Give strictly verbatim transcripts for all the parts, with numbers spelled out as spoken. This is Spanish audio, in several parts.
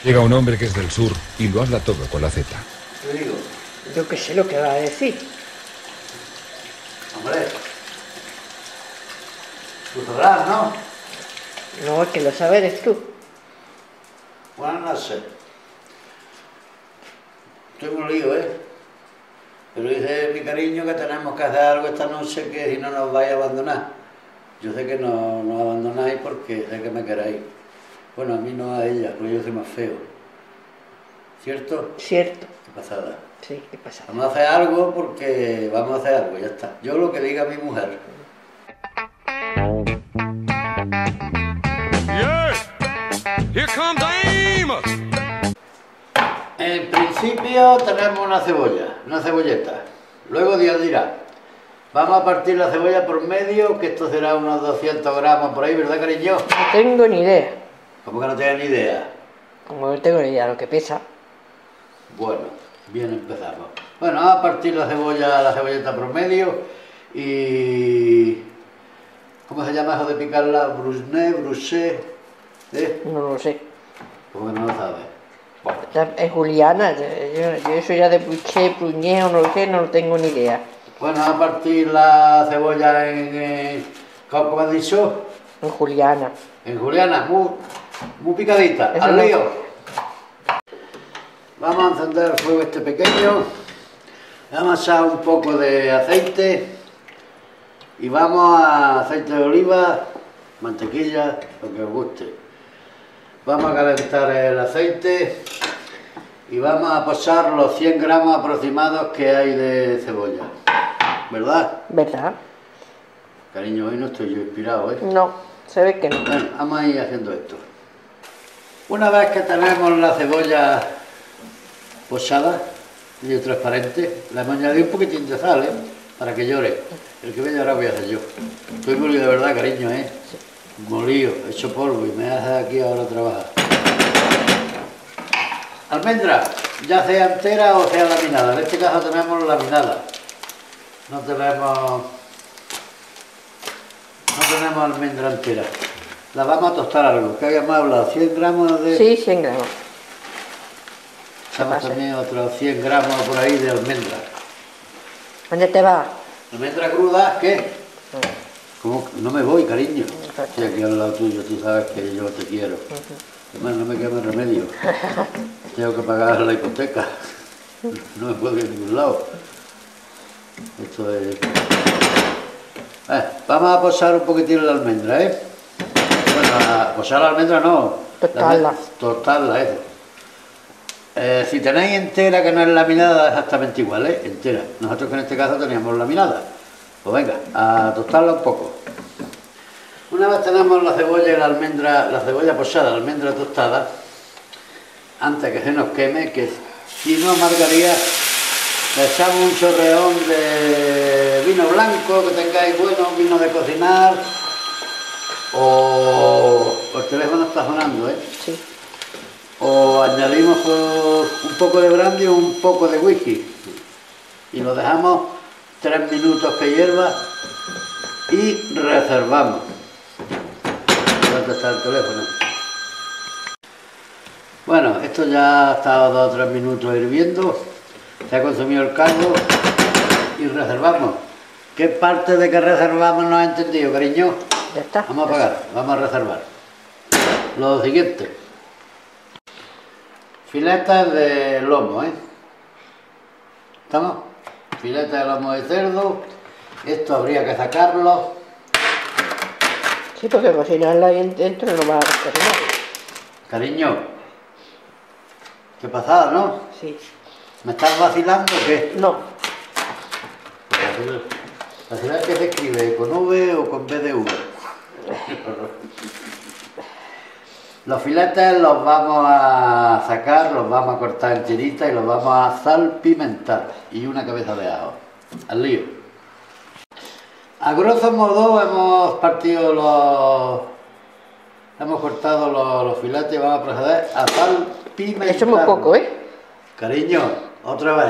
Llega un hombre que es del sur y lo habla todo con la Z. Te digo. Yo qué sé lo que va a decir. Hombre. Tú sabrás, ¿no? No, el que lo sabe eres tú. Buenas noches. Estoy muy lío, ¿eh? Pero dice mi cariño que tenemos que hacer algo esta noche que si no nos vais a abandonar. Yo sé que no nos abandonáis porque sé que me queréis. Bueno, a mí no a ella, porque yo soy más feo. ¿Cierto? Cierto. Qué pasada. Sí, qué pasa. Vamos a hacer algo porque vamos a hacer algo, ya está. Yo lo que diga mi mujer. Yeah. Here comes Amos. En principio tenemos una cebolla, una cebolleta. Luego Dios dirá. Vamos a partir la cebolla por medio, que esto será unos doscientos gramos por ahí, ¿verdad, cariño? No tengo ni idea. ¿Cómo que no tienes ni idea? Como no tengo ni idea de lo que pesa. Bueno, bien empezamos. Bueno, vamos a partir la cebolla, la cebolleta por medio y... ¿Cómo se llama eso de picarla? Brusné, bruché, ¿eh? No lo sé. ¿Cómo que no lo sabes? Bueno, Ya, es Juliana. Yo, yo eso ya de bruché, pruñé o no lo sé, no lo tengo ni idea. bueno, vamos a partir la cebolla en... en ¿cómo has dicho? En Juliana. En juliana, muy, muy picadita, Eso al no. lío. Vamos a encender el fuego este pequeño. Vamos a echar un poco de aceite. Y vamos a aceite de oliva, mantequilla, lo que os guste. Vamos a calentar el aceite. Y vamos a posar los cien gramos aproximados que hay de cebolla. ¿Verdad? ¿Verdad? Cariño, hoy no estoy yo inspirado, ¿eh? No, se ve que no. Bueno, vamos a ir haciendo esto. Una vez que tenemos la cebolla posada y transparente, le hemos añadido un poquitín de sal, ¿eh? Para que llore. El que voy a llorar voy a hacer yo. Estoy molido de verdad, cariño, ¿eh? Molido, hecho polvo y me hace aquí ahora trabajar. Almendra, ya sea entera o sea laminada. En este caso tenemos laminada. No tenemos... No tenemos almendra entera. La vamos a tostar algo. ¿Qué habíamos hablado? ¿cien gramos de...? Sí, cien gramos. Echamos también otros cien gramos por ahí de almendra. ¿Dónde te vas? ¿Almendra cruda? ¿Qué? ¿Cómo? No me voy, cariño. Estoy aquí al lado tuyo, tú sabes que yo te quiero. Además, no me queda remedio. Tengo que pagar la hipoteca. No me puedo ir a ningún lado. Esto es... Eh, vamos a posar un poquitín la almendra, ¿eh? Bueno, a posar la almendra no. Tostarla. Tostarla, eso. Eh, si tenéis entera que no es laminada, exactamente igual, ¿eh? Entera. Nosotros que en este caso teníamos laminada. Pues venga, a tostarla un poco. Una vez tenemos la cebolla y la almendra, la cebolla posada, la almendra tostada, antes que se nos queme, que si no amargaría, le echamos un chorreón de vino blanco que tengáis bueno, vino de cocinar, o el teléfono está sonando, ¿eh? Sí. O añadimos un poco de brandy o un poco de whisky y lo dejamos tres minutos que hierva y reservamos. ¿Dónde está el teléfono? Bueno, esto ya ha estado dos o tres minutos hirviendo, se ha consumido el caldo y reservamos. ¿Qué parte de que reservamos no has entendido, cariño? Ya está. Vamos a pagar, vamos a reservar. Lo siguiente. Filetas de lomo, ¿eh? ¿Estamos? Filetas de lomo de cerdo. Esto habría que sacarlo. Sí, porque cocinarla ahí dentro no va a cocinar. Cariño, qué pasada, ¿no? Sí. ¿Me estás vacilando o qué? No. ¿Vacilar qué se escribe? ¿Con V o con B de V? Los filetes los vamos a sacar, los vamos a cortar en tiritas y los vamos a salpimentar. Y una cabeza de ajo. Al lío. A grosso modo hemos partido los... Hemos cortado los, los filetes y vamos a proceder a salpimentar. Eso es muy poco, ¿eh? Cariño, otra vez.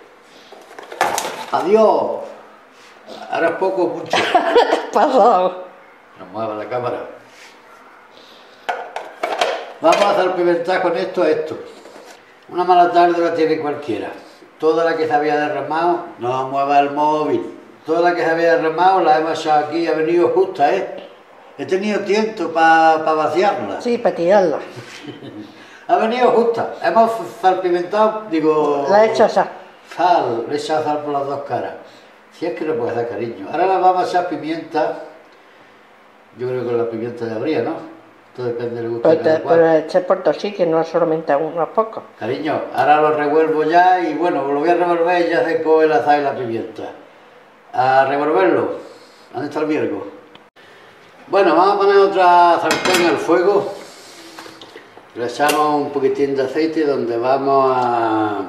Adiós. Ahora es poco o mucho. ¿Qué te has pasado? No mueva la cámara. Vamos a salpimentar con esto esto. Una mala tarde la tiene cualquiera. Toda la que se había derramado, no mueva el móvil. Toda la que se había derramado la hemos echado aquí, ha venido justa, ¿eh? He tenido tiempo para pa vaciarla. Sí, para tirarla. Ha venido justa. Hemos salpimentado, digo... La he hecho sal. Sal, le he echado sal por las dos caras. Si es que no puede dar cariño. Ahora le vamos a echar pimienta. Yo creo que la pimienta ya habría, ¿no? Todo depende del gusto de cada cual. Pero eché por todos sitios, no solamente a unos pocos. Cariño, ahora lo revuelvo ya y bueno, lo voy a revolver y ya se coge el azar y la pimienta. A revolverlo. ¿Dónde está el viergo? Bueno, vamos a poner otra sartén al fuego. Le echamos un poquitín de aceite donde vamos a...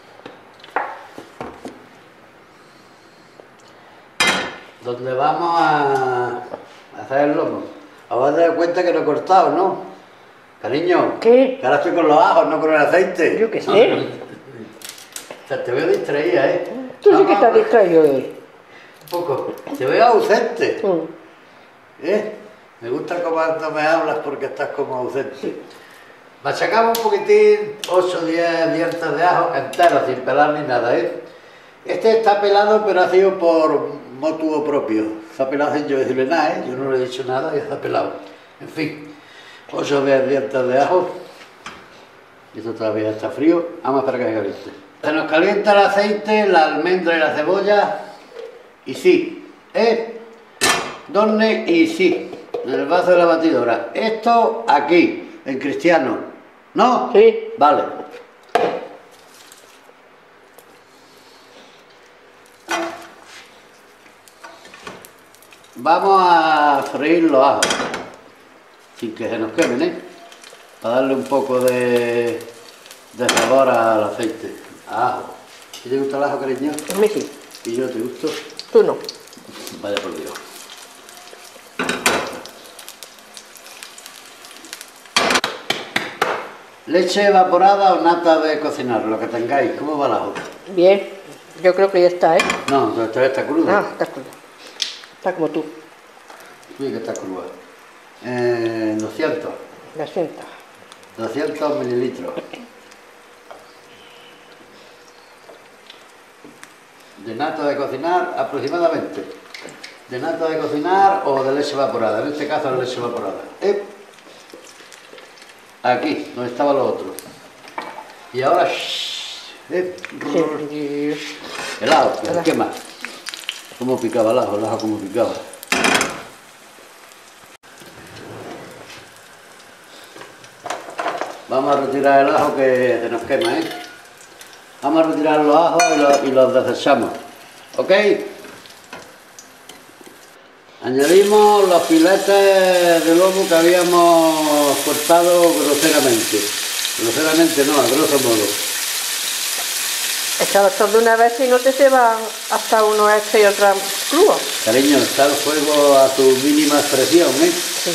donde vamos a hacer el lomo. Ahora te das cuenta que no he cortado, ¿no? Cariño, ¿Qué? que ahora estoy con los ajos, no con el aceite. Yo qué sé. O sea, te veo distraída, ¿eh? Tú sí que Vamos, estás distraído hoy. un poco. Te veo ausente, Mm. ¿eh? Me gusta cuando me hablas porque estás como ausente. Machacamos un poquitín, ocho o diez dientes de ajo enteros, sin pelar ni nada, ¿eh? Este está pelado, pero ha sido por motuo propio. Se ha pelado sin yo decirle nada, ¿eh? Yo no le he dicho nada y está pelado. En fin, ocho o diez dientes de ajo. Esto todavía está frío. Vamos a esperar que se caliente. Se nos calienta el aceite, la almendra y la cebolla. Y sí, ¿eh? ¿Dónde? Y sí, en el vaso de la batidora. Esto aquí, en cristiano. ¿No? Sí. Vale. Vamos a freír los ajos, sin que se nos quemen, ¿eh? Para darle un poco de, de sabor al aceite. Ajo. ¿Te gusta el ajo, cariño? A mí sí. ¿Y yo te gusto? Tú no. Vaya por Dios. Leche evaporada o nata de cocinar, lo que tengáis. ¿Cómo va el ajo? Bien. Yo creo que ya está, ¿eh? No, todavía está crudo. Ah, está crudo. Está como tú. Sí que está crudo. Eh, doscientos. Me siento. doscientos mililitros. De nata de cocinar aproximadamente. De nata de cocinar o de leche evaporada. En este caso de leche evaporada. ¿Eh? Aquí, donde estaba lo otro. Y ahora... ¿eh? Sí. El ajo, ¿qué más? ¿Cómo picaba el ajo? El ajo cómo picaba. Vamos a retirar el ajo que se nos quema, ¿eh? Vamos a retirar los ajos y los, y los desechamos. ¿Ok? Añadimos los filetes de lomo que habíamos cortado groseramente. Groseramente no, a grosso modo. Échalos todos de una vez y no te se van hasta uno este y otro crudo. Cariño, está el fuego a su mínima expresión, ¿eh? Sí.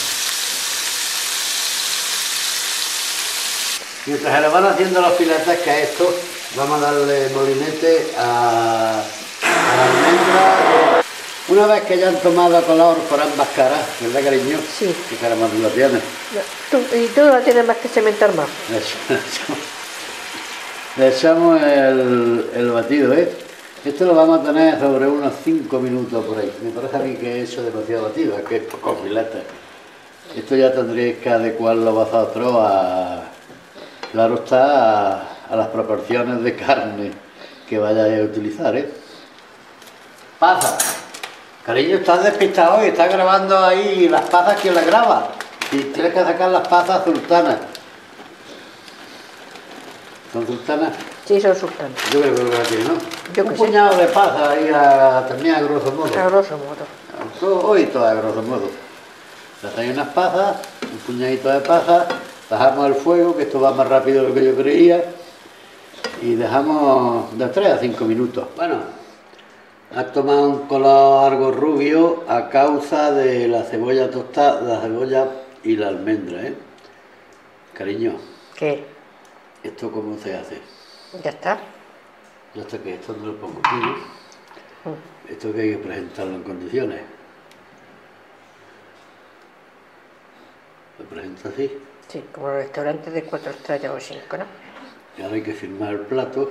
Mientras se le van haciendo los filetes que a esto, vamos a darle molinete a, a la almendra. Una vez que ya han tomado color por ambas caras, ¿verdad, cariño? Sí. ¿Qué cara más dura tienes? Tú, y tú no tienes más que cementar más. Le echamos, le echamos el, el batido, ¿eh? Esto lo vamos a tener sobre unos cinco minutos por ahí. Me parece a mí que he hecho demasiado batido, es que es poco filete. Esto ya tendréis que adecuarlo vosotros a, claro está, a, a las proporciones de carne que vayáis a utilizar, ¿eh? Pasa. Cariño, estás despistado hoy, estás grabando ahí las pasas. ¿Quién las graba? Y tienes que sacar las pasas sultanas. ¿Son sultanas? Sí, son sultanas. Yo creo que lo tiene, ¿no? Yo Un que sé. puñado de pasas ahí a, también a grosso modo. A grosso modo. Todo- Hoy todo a grosso modo. Le hacéis unas pasas, un puñadito de pasas, bajamos el fuego, que esto va más rápido de lo que yo creía, y dejamos de tres a cinco minutos. Bueno. Ha tomado un color algo rubio a causa de la cebolla tostada, la cebolla y la almendra, ¿eh? Cariño, ¿Qué? ¿esto cómo se hace? Ya está. Ya está que esto no lo pongo aquí, ¿no? Esto que hay que presentarlo en condiciones. Lo presento Esto así. Sí, como los restaurantes de cuatro estrellas o cinco, ¿no? Y ahora hay que firmar el plato.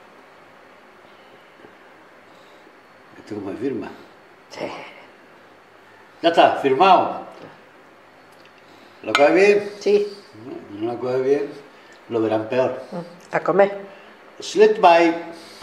¿Esto cómo se firma? Sí. Ya está, firmado. ¿Lo coge bien? Sí. No, no lo coge bien, lo verán peor. A comer. Slit by.